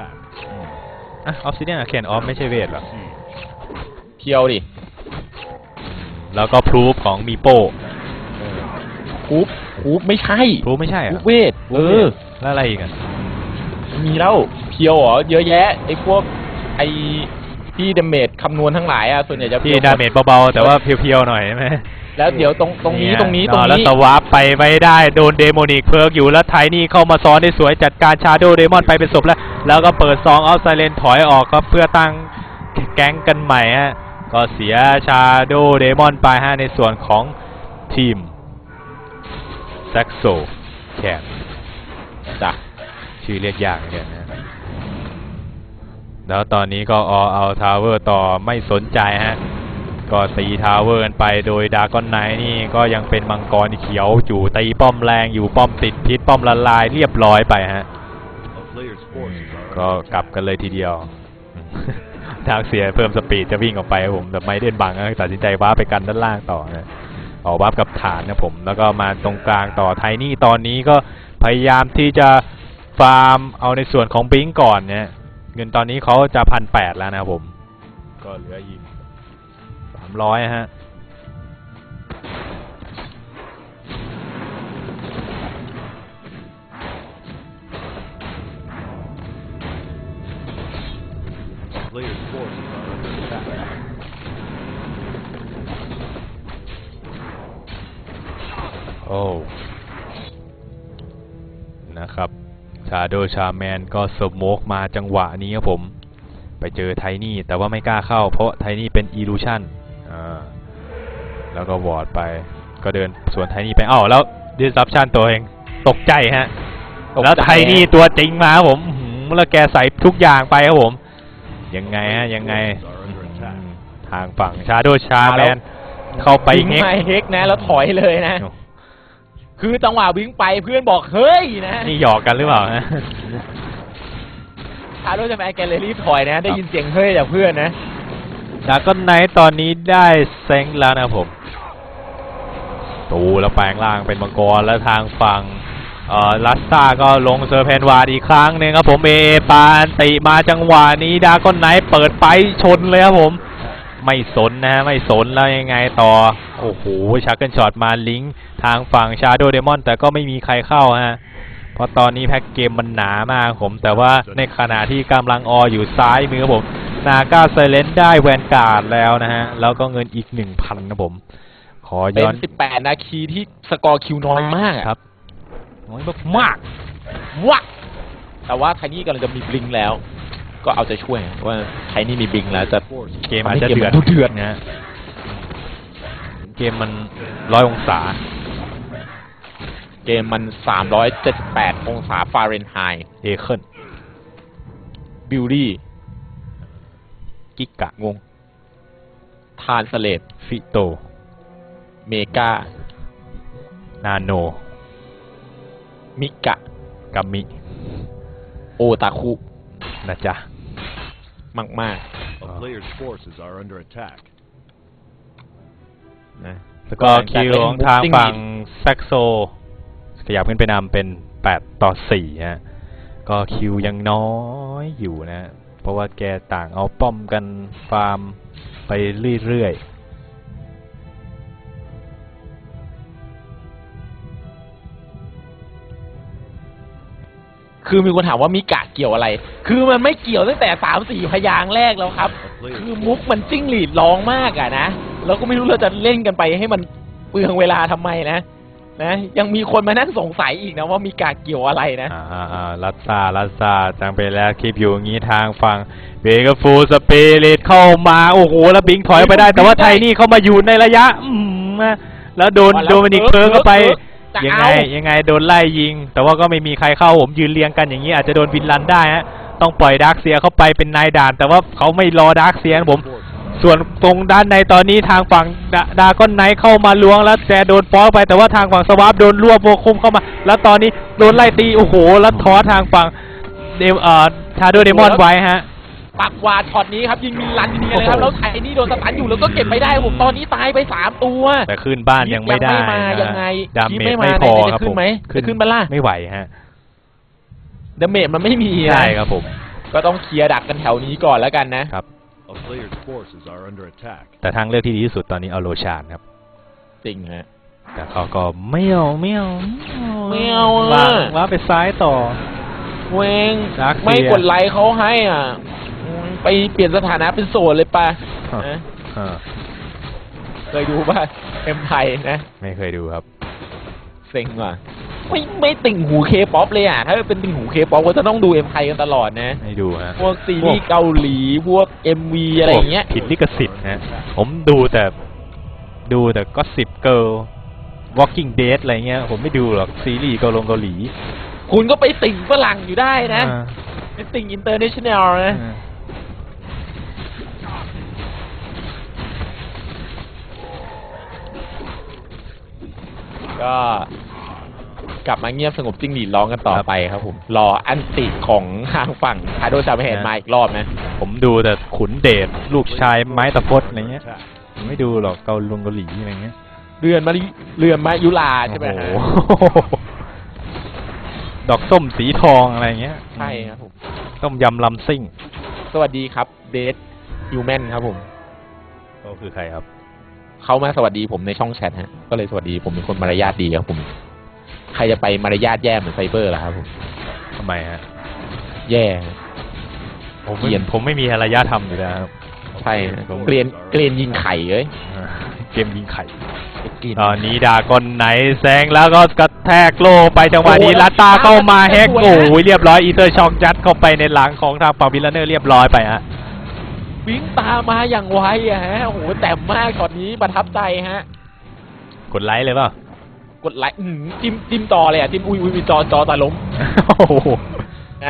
Speaker 1: อะเคนออฟไม่ใช่เวทหรอ
Speaker 2: เพียวดิ
Speaker 1: แล้วก็พรูฟของมีโป้
Speaker 2: พรูฟไม่ใช่
Speaker 1: พรูฟไม่ใช่
Speaker 2: เวท
Speaker 1: แล้วอะไรอีก
Speaker 2: มีแล้วเพียวเยอะแยะไอ้พวกไอ้ที่ดาเมจคำนวณทั้งหลายส่วนใหญ่จะ
Speaker 1: ที่ดาเมจเบาๆแต่ว่าเพียวๆหน่อยใช่ไหม
Speaker 2: แล้วเดี๋ยวตรงนี้
Speaker 1: แล้วสวาปไปไม่ได้โดนเดโมนิกเพิร์กอยู่แล้วไทนี่เข้ามาซ้อนได้สวยจัดการชาโดว์เดมอนไปเป็นศพแล้วก็เปิดซองเอาไซเลนถอยออกครับเพื่อตั้งแก๊งกันใหม่ก็เสียชาโดว์เดมอนไปในส่วนของทีมแซกโซแคน
Speaker 2: จ้ะ
Speaker 1: ชื่อเรียกยากเนี่ยนะแล้วตอนนี้ก็เอาทาวเวอร์ต่อไม่สนใจก็ตีทาวเวอร์กันไปโดยดากอนไนท์นี่ก็ยังเป็นมังกรเขียวอยู่ตีป้อมแรงอยู่ป้อมติดพิษป้อมละลายเรียบร้อยไปก็กลับกันเลยทีเดียวทางเสียเพิ่มสปีดจะวิ่งออกไปผมแต่ไม่เด่นบังตัดสินใจว้าไปกันด้านล่างต่อออกว้ากับฐานนะผมแล้วก็มาตรงกลางต่อไทนี่ตอนนี้ก็พยายามที่จะฟาร์มเอาในส่วนของบิงก่อนเนี่ยเงินตอนนี้เขาจะ 1,800 แล้วนะผมก็เหลืออีก300ฮะนะครับชาโดว์ชาแมนก็สโมกมาจังหวะนี้ครับผมไปเจอไทนี่แต่ว่าไม่กล้าเข้าเพราะไทนี่เป็นอีลูชั่นแล้วก็วอร์ดไปก็เดินสวนไทนี่ไปแล้วดิสซัปชั่นตัวเองตกใจแล้วไทนี่ตัวจริงมาครับผมแล้วแกใส่ทุกอย่างไปครับผมยังไงทางฝั่งชาโดว์ชาแมนเข้าไป
Speaker 2: เฮกนะแล้วถอยเลยนะคือจังหวะวิ่งไปเพื่อนบอกเฮ้ยนะ
Speaker 1: นี่หยอกกันหรือเปล่าฮะ
Speaker 2: ชาโดจะแมนแกลเลอรี่ถอยนะได้ยินเสียงเฮ้ยจากเพื่อนนะ
Speaker 1: ดราก้อนไนท์ตอนนี้ได้เซ็งแล้วนะครับผมตูแล้วแปลงร่างเป็นมังกรแล้วทางฝั่งลัสตาก็ลงเซอร์เพนวาร์ดอีกครั้งหนึ่งครับผมปาอันติมาจังหวะนี้ดราก้อนไนท์เปิดไปชนเลยครับผมไม่สนนะไม่สนแล้วยังไงต่อโอ้โหชักเกิลช็อตมาลิงก์ทางฝั่งชาโดเดมอนแต่ก็ไม่มีใครเข้าฮะเพราะตอนนี้แพ็กเกมมันหนามากผมแต่ว่าในขณะที่กำลังอยู่ซ้ายมือผมนาก้าไซเลนได้แวนการ์ดแล้วนะฮะแล้วก็เงินอีก 1,000 นะผมขอ
Speaker 2: เป็
Speaker 1: ย้อน
Speaker 2: น18 นาทีที่สกอร์คิวน้อยมากอะ
Speaker 1: ครับน้อยมาก
Speaker 2: วักแต่ว่าไทนี่กำลังจะมีบลิงแล้ว ก็เอาใจช่วยว่าไทนี่มีบลิงแล้วจะ
Speaker 1: เกมอาจจะเดือด
Speaker 2: เดือด
Speaker 1: นะฮะเกมมัน100 องศา
Speaker 2: เกมมัน378 องศาฟาเรนไฮต์
Speaker 1: เอเคิล
Speaker 2: บิลลี่
Speaker 1: กิกะ
Speaker 2: งงทานสเลต
Speaker 1: ฟิโต
Speaker 2: เมกา
Speaker 1: นาโน
Speaker 2: มิกะ
Speaker 1: กัมมิ
Speaker 2: โอตาคุ
Speaker 1: นะจ๊ะ
Speaker 2: มาก
Speaker 3: A player's forces are under attack.
Speaker 2: ๆนะ
Speaker 1: แล้วก็คิวของทางฝั่งแซกโซขยับขึ้นไปนำเป็น8-4ฮะก็คิวยังน้อยอยู่นะ เพราะว่าแกต่างเอาป้อมกันฟาร์มไปเรื่อยๆ
Speaker 2: คือมีคนถามว่ามิกะเกี่ยวอะไร คือมันไม่เกี่ยวตั้งแต่3-4 พยางค์แรกแล้วครับ
Speaker 3: A
Speaker 2: คือ
Speaker 3: player's
Speaker 2: มุกมันจิ้งหรีดร้องมากอะนะเราก็ไม่รู้เราจะเล่นกันไปให้มันเปลืองเวลาทำไมนะยังมีคนมานั่งสงสัยอีกนะว่ามีกาเกี่ยวอะไรนะ
Speaker 1: ลัสซาจังไปแล้วคลิปอยู่อย่างนี้ทางฝั่งเบเกฟูสเปริตเข้ามาโอ้โหแล้วบิงถอยไปได้แต่ว่าไทนี่เข้ามาอยู่ในระยะแล้วโดนมันอีกเพิ่งเข้าไปยังไงโดนไล่ยิงแต่ว่าก็ไม่มีใครเข้าผมยืนเรียงกันอย่างนี้อาจจะโดนวินลันได้ฮะต้องปล่อยดาร์คเซียเข้าไปเป็นนายด่านแต่ว่าเขาไม่รอดาร์คเซียนะผม ส่วนตรงด้านในตอนนี้ทางฝั่งดาก้อนไนท์เข้ามาล้วงแล้วแกโดนป้อไปแต่ว่าทางฝั่งสวาปโดนรวบโวคุมเข้ามาแล้วตอนนี้โดนไล่ตีโอ้โหแล้วท้อทางฝั่งชาโดเดมอนไว้ฮะ
Speaker 2: ปักวาดช็อตนี้ครับยิงมิลันเนียเลยครับแล้วไทนี่โดนสตันอยู่แล้วก็เก็บไม่ได้ผมตอนนี้ตายไป3 ตัว
Speaker 1: แต่ขึ้นบ้านยังไม่ได้
Speaker 2: ยังไง
Speaker 1: ดาเมจ
Speaker 2: ไม่
Speaker 1: ไม่พอครับผม
Speaker 2: ขึ้นบ้านล่ะ
Speaker 1: ไม่ไหวฮะ
Speaker 2: ดาเมจมันไม่มี
Speaker 1: ใช่ครับผม
Speaker 2: ก็ต้องเคลียร์ดักกันแถวนี้ก่อนแล้วกันนะครับ
Speaker 3: A player's forces are under attack.
Speaker 1: แต่ทางเลือกที่ดีที่สุดตอนนี้เอาโลชานครับ
Speaker 2: จริงฮะ
Speaker 1: แต่เขาก็ไม่เอา ว่าไปซ้ายต่อ
Speaker 2: เวง
Speaker 1: รักเสีย
Speaker 2: ไม่กดไลค์เขาให้อ่ะไปเปลี่ยนสถานะเป็นโสดเลยป่ะนะ เคยดูป่ะเอ็มไทยนะ
Speaker 1: ไม่เคยดูครับ
Speaker 2: เซ็งว่ะไม่ติ่งหูเคป๊อปเลยอ่ะถ้าเป็นติ่งหูเคป๊อปก็จะต้องดูเอ็มไทยกันตลอดนะ
Speaker 1: ไม่ดูฮะ
Speaker 2: พวกซีรีส์เกาหลีพวก MV อะไรอย่างเงี้ย
Speaker 1: ผิดลิขสิทธิ์ฮะผมดูแต่ก็10 Girl Walking Dead อะไรเงี้ยผมไม่ดูหรอกซีรีส์เกาหลี
Speaker 2: คุณก็ไปติ่งฝรั่งอยู่ได้นะ
Speaker 1: อ่า
Speaker 2: เป็นติ่งอินเตอร์เนชั่นแนลนะ ก็กลับมาเงียบสงบจิ้งหรีดร้องกันต่อไปครับผม รออันติของทางฝั่งชาโดชาเห็นมาอีกรอบนะ
Speaker 1: ผมดูแต่ขุนเดชลูกชายไม้ตะพดอะไรเงี้ย
Speaker 3: Attack.
Speaker 1: ผมไม่ดูหรอกเกาหลีอะไรเงี้ย
Speaker 2: เรือนมายุลาใช่ไหมฮะ
Speaker 1: โอ้โหดอกส้มสีทองอะไรเงี้ย
Speaker 2: ใช่ครับผม
Speaker 1: ต้มยำลำซิ่ง
Speaker 2: สวัสดีครับเดทฮิวแมนครับผม
Speaker 1: ก็คือใครครับ
Speaker 2: เขามาสวัสดีผมในช่องแชทฮะ ก็เลยสวัสดีผมเป็นคนมารยาทดีครับผม ใครจะไปมารยาทแย่เหมือนไซเบอร์ล่ะครับผม
Speaker 1: ทำไมฮะ
Speaker 2: แย่
Speaker 1: ผมไม่มีอารยธรรมอยู่แล้วครับ
Speaker 2: ใช่ฮะเกลียนยิงไข่เอ้ย
Speaker 1: เกมยิงไข่ ตอนนี้ดากอนไหนแซงแล้วก็กระแทกโลไปจังหวะนี้ลัตตาเข้ามาแฮกโอ้ยเรียบร้อยอีเตอร์ช็อกยัดเข้าไปในหลังของทางฝั่งวิลเลเนอร์เรียบร้อยไปฮะ
Speaker 2: วิ่งตามมาอย่างไวอะฮะ โอ้โหแต้มมากช็อตนี้ประทับใจฮะ
Speaker 1: กดไลค์เลยเปล่า
Speaker 2: กดไลค์จิ้มต่อเลยอ่ะจิ้มอุ้ยจอตาล้ม
Speaker 1: โอ้โห
Speaker 2: นะ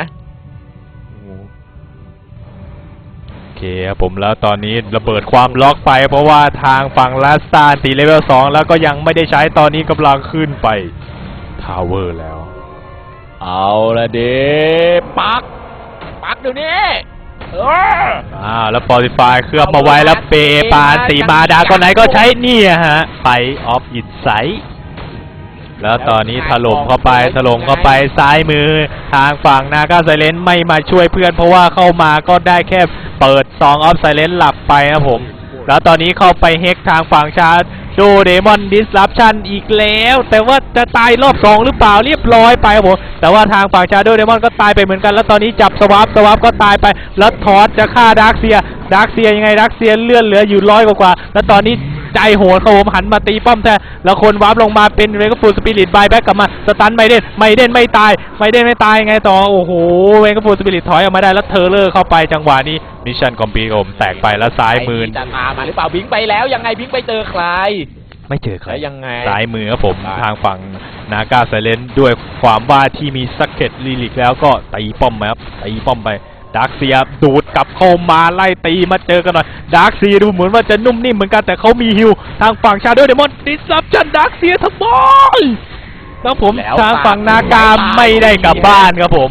Speaker 1: โอเคครับผมแล้วตอนนี้ระเบิดความล็อกไปเพราะว่าทางฝั่งลัสตาตีเลเวล2แล้วก็ยังไม่ได้ใช้ตอนนี้กำลังขึ้นไปทาวเวอร์แล้ว
Speaker 2: เอาละเด้ปักเดี๋ยวนี้
Speaker 1: แล้วปอลิฟายเคลือบมาไว้แล้วเปปาสีมาดาก็ไหนก็ใช้นี่ฮะไปออฟอินไซต์แล้วตอนนี้ถล่มเข้าไปซ้ายมือทางฝั่งนาก้าไซเลนไม่มาช่วยเพื่อนเพราะว่าเข้ามาก็ได้แค่เปิด2ออฟไซเลนหลับไปครับผมแล้วตอนนี้เข้าไปเฮกทางฝั่งชาร์โดเดมอนดิสลัปชันอีกแล้วแต่ว่าจะตายรอบ2หรือเปล่าเรียบร้อยไปครับผมแต่ว่าทางฝั่งชาร์โดเดมอนก็ตายไปเหมือนกันแล้วตอนนี้จับสวาปก็ตายไปแล้วทอสจะฆ่าดาร์คเซียยังไงดาร์คเซียเลื่อนเหลืออยู่100 กว่าแล้วตอนนี้ใจโหดครับผมหันมาตีป้อมแท้แล้วคนวาร์ปลงมาเป็นเรกฟูลสปิริตบายแบ็กกลับมาสตันไม่เด่นไม่ตายไงต่อโอ้โหเรกฟูลสปิริตถอยออกมาได้แล้วเทเลอร์เข้าไปจังหวะนี้มิชชั่นคอมพลีทผมแตกไปแล้วซ้ายมือ
Speaker 2: จะตามมาหรือเปล่าบิงไปแล้วยังไงบิงไปเจอใคร
Speaker 1: ไม่เจอใคร
Speaker 2: ยังไง
Speaker 1: ซ้ายมือครับผมทางฝั่งนาก้าไซเลนด้วยความว่าที่มีสักเก็ตลิลิกแล้วก็ตีป้อมครับตีป้อมไปดาร์คเซียดูดกลับเข้ามาไล่ตีมาเจอกันหน่อยดาร์คเซียดูเหมือนว่าจะนุ่มนิ่มเหมือนกันแต่เขามีฮิวทางฝั่งชาโดว์เดมอนดิสซับชันดาร์คเซียทำไมแล้วผมทางฝั่งนากาไม่ได้กลับบ้านครับผม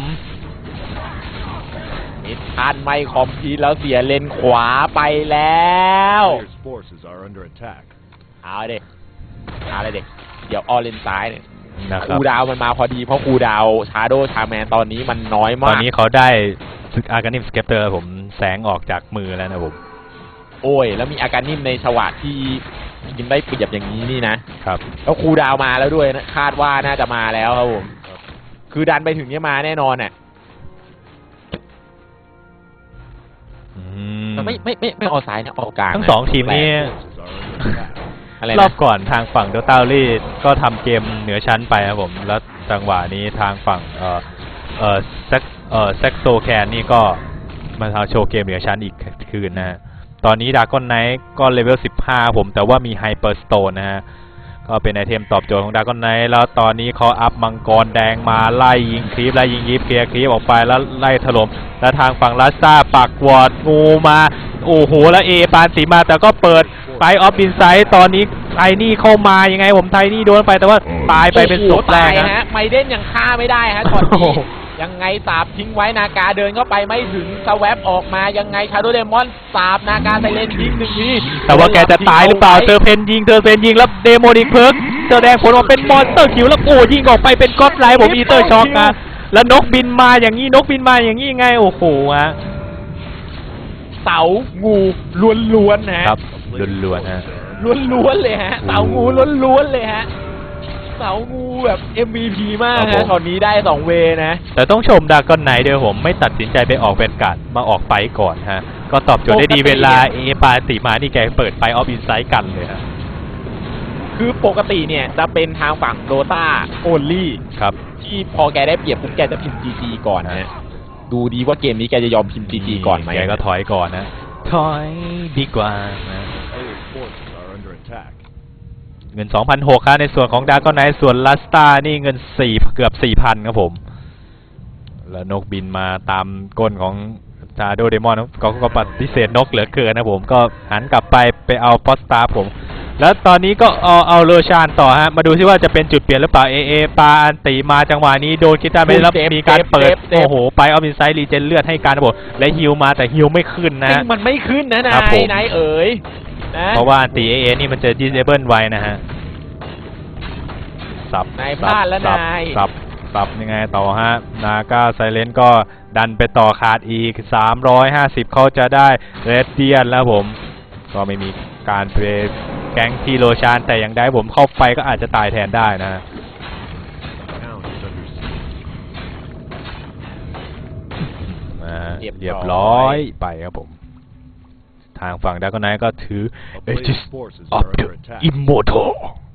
Speaker 2: มิดทันไม่คอมพีทแล้วเสียเลนขวาไปแล้วเอาเด็กเดี๋ยวออเลนซ้ายเนี่ยคูดาวมันมาพอดีเพราะคูดาวชาโดว์ชาแมนตอนนี้มันน้อยมาก
Speaker 1: ตอนนี้เขาได้อาการนิมสเกปเตอร์ผมแสงออกจากมือแล้วนะผม
Speaker 2: โอ้ยแล้วมีอาการนิมในฉวาดที่ยิงได้เปรียบอย่างนี้นี่นะครับแล้วคูดาวมาแล้วด้วยนะคาดว่าน่าจะมาแล้วครับผมคือดันไปถึงนี้มาแน่นอนน่ะไม่ออกซ้ายนะออกกลาง
Speaker 1: ทั้ง2ทีมนี้รอบก่อนทางฝั่งโดตาลี่ก็ทำเกมเหนือชั้นไปครับผมแล้วจังหวะนี้ทางฝั่งแซกโซแคนนี่ก็มาโชว์เกมเหนือชั้นอีกคืนนะฮะตอนนี้ดราก้อนไนท์ก็เลเวล15ผมแต่ว่ามีไฮเปอร์สโตนนะฮะก็เป็นไอเทมตอบโจทย์ของดราก้อนไนท์แล้วตอนนี้เขาอัพมังกรแดงมาไล่ยิงคลิปเคลียร์คลิปออกไปแล้วไล่ถล่มแล้วทางฝั่งลัสซ่าปักวอร์ดงูมาโอ้โหแล้วปานสีมาแต่ก็เปิดไปออฟอินไซต์ตอนนี้ไทนี่เข้ามายังไงผมไทนี่โดนไปแต่ว่าตายไปเป็นศพแรก
Speaker 2: ฮะไมเดนยังฆ่าไม่ได้ฮะตอนนี้ยังไงสาบทิ้งไว้นากาเดินเข้าไปไม่ถึงสแวปออกมายังไงชาโดว์เดมอนสาบนากาไซเลนยิง1 ที
Speaker 1: แต่ว่าแกจะตายหรือเปล่าเธอเพนยิงแล้วเดโมนิกเพิร์กแสดงผลออกเป็นมอนสเตอร์คิวแล้วโอ้ยิงออกไปเป็นก็อดไลท์ผมอีเตอร์ช็อกนะแล้วนกบินมาอย่างนี้ไงโอ้โหฮะ
Speaker 2: เต่างูล้วนๆนะครับ
Speaker 1: ล้วนๆฮะ
Speaker 2: ล้วนๆเลยฮะเต่างูล้วนๆเลยฮะเต่างูแบบ MVP มากฮะตอนนี้ได้2 เวนะ
Speaker 1: แต่ต้องชมดราก้อนไนท์ด้วยผมไม่ตัดสินใจไปออกเป็นการ์ดมาออกไปก่อนฮะก็ตอบโจทย์ได้ดีเวลาปาติมานี่แกเปิดไปออฟอินไซต์กันเลยฮะ
Speaker 2: คือปกติเนี่ยจะเป็นทางฝั่งโดต้าโอลลี่
Speaker 1: ครับ
Speaker 2: ที่พอแกได้เปรียบปุ๊บแกจะพิมพ์ GG ก่อนนะดูดีว่าเกมนี้แกจะยอมพิมพ์ GG ก่อนไหม
Speaker 1: แกก็ถอยก่อนนะถอยดีกว่านะเงิน 2,600 ครับในส่วนของดราก้อนไนท์ส่วนลัสตานี่เงินเกือบ 4,000 ครับผมแล้วนกบินมาตามก้นของชาโดว์เดมอนก็ปฏิเสธนกเหลือเกินนะผมก็หันกลับไปเอาพอสตาร์ผมแล้วตอนนี้ก็เอาโรชานต่อฮะมาดูซิว่าจะเป็นจุดเปลี่ยนหรือเปล่าปาอันตีมาจังหวะนี้โดนคิดได้ไม่รับมีการเปิดโอ้โหไปออฟอินไซต์รีเจนเลือดให้การนะผมและฮิวมาแต่ฮิวไม่ขึ้นนะ
Speaker 2: มันไม่ขึ้นนะนายเอ๋ย
Speaker 1: เพราะว่าอันตีนี่มันจะ disable ไว้นะฮะสับ
Speaker 2: นายพลาดแล้วนาย
Speaker 1: สับยังไงต่อฮะนาก้าไซเลนก็ดันไปต่อขาดอีก350เขาจะได้เรดเดียนแล้วผมก็ไม่มีการเพลย์แก๊งที่โรชานแต่อย่างใดผมเข้าไปก็อาจจะตายแทนได้นะเรียบร้อยไปครับผมทางฝั่งดราก้อนไนท์ก็ถือ Aegis of the Immortal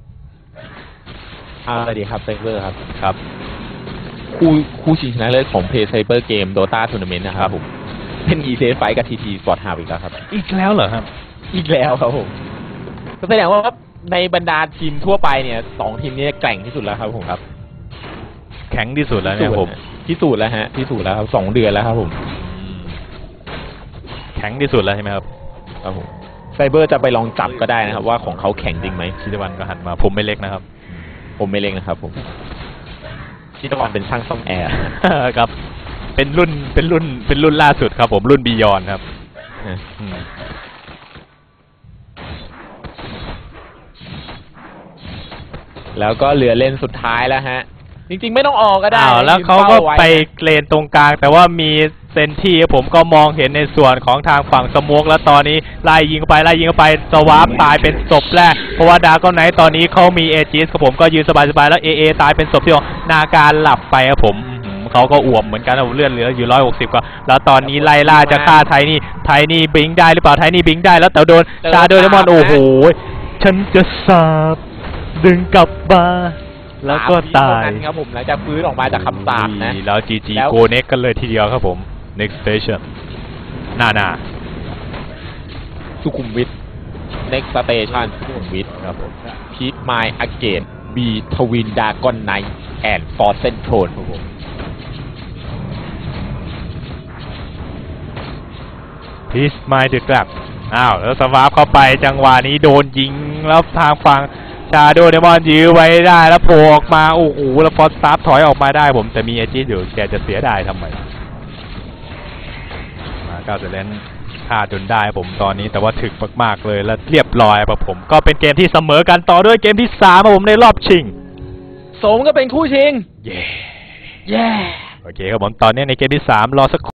Speaker 2: อะไรดีครับไซเบอร์
Speaker 1: ครับ
Speaker 2: คู่ชิงชนะเลิศของ Play Cyber Game Dota Tournament นะครับผมเป็น EC Fight กับ TT Sport Hub อีกแล้วครับ
Speaker 1: อีกแล้วเหรอครับ
Speaker 2: อีกแล้วครับผมก็แสดงว่าในบรรดาทีมทั่วไปเนี่ย2 ทีมนี้แกร่งที่สุดแล้วครับผมครับ
Speaker 1: แข็งที่สุดแล้วเนี่ยผม
Speaker 2: ที่สุดแล้วครับ2 เดือนแล้วครับผม
Speaker 1: แข็งที่สุดแล้วใช่ไหมครับ
Speaker 2: ผมไซเบอร์จะไปลองจับก็ได้นะครับว่าของเขาแข็งจริงไหม
Speaker 1: ชิตวันก็หันมาผมไม่เล็กนะครับ
Speaker 2: ผมที่ต้องเป็นช่างซ่อมแอร์
Speaker 1: ครับ เป็นรุ่นล่าสุดครับผมรุ่นบียอนครับอืม
Speaker 2: แล้วก็เหลือเลนสุดท้ายแล้วฮะ จริงๆไม่ต้องออกก็ได้
Speaker 1: แล้วเขาก็ไปเลนตรงกลางแต่ว่ามีเซนที่ผมก็มองเห็นในส่วนของทางฝั่งสโมกแล้วตอนนี้ไล่ยิงเข้าไปสวาร์ปตายเป็นศพแรกเพราะว่าดาร์กอนไนท์ตอนนี้เขามีเอจิสครับผมก็ยืนสบายๆแล้วเอตายเป็นศพที่นาการหลับไปครับผมเขาก็อ่วมเหมือนกันเลื่อนเหลืออยู่160ก็แล้วตอนนี้ไล่ล่าจะฆ่าไทนี่บิงได้หรือเปล่าไทนี่บิงได้แล้วแต่โดนชาโดเรมอนโอ้โหฉันจะสาบดึงกลับมาแล้วก็ตาย
Speaker 2: ครับผมหลังจากฟื้นออกมาจากคำสาปนะ
Speaker 1: แล้ว GG โกเน็กกันเลยทีเดียวครับผม next station หน้า
Speaker 2: สุขุมวิท next station สุขุมวิทครับผม Peak My Again B Twin Dragon Knight and Force Throne ครับผม
Speaker 1: Peace My the Grab แล้วสวาร์ปเข้าไปจังหวะนี้โดนยิงแล้วทางฝั่งชาโดเดมอนยื้อไว้ได้แล้วโผล่ออกมาโอ้โหแล้วฟอสตาร์ฟถอยออกมาได้ผมแต่มีเอจิสอยู่แกจะเสียดายทำไมมาก้าวเซเลนฆ่าจนได้ผมตอนนี้แต่ว่าถึกมากๆเลยแล้วเรียบร้อยครับผมก็เป็นเกมที่เสมอกันต่อด้วยเกมที่3ครับผมในรอบชิง
Speaker 2: สมก็เป็นคู่ชิง
Speaker 1: เย้โอเคครับผมตอนนี้ในเกมที่3รอสัก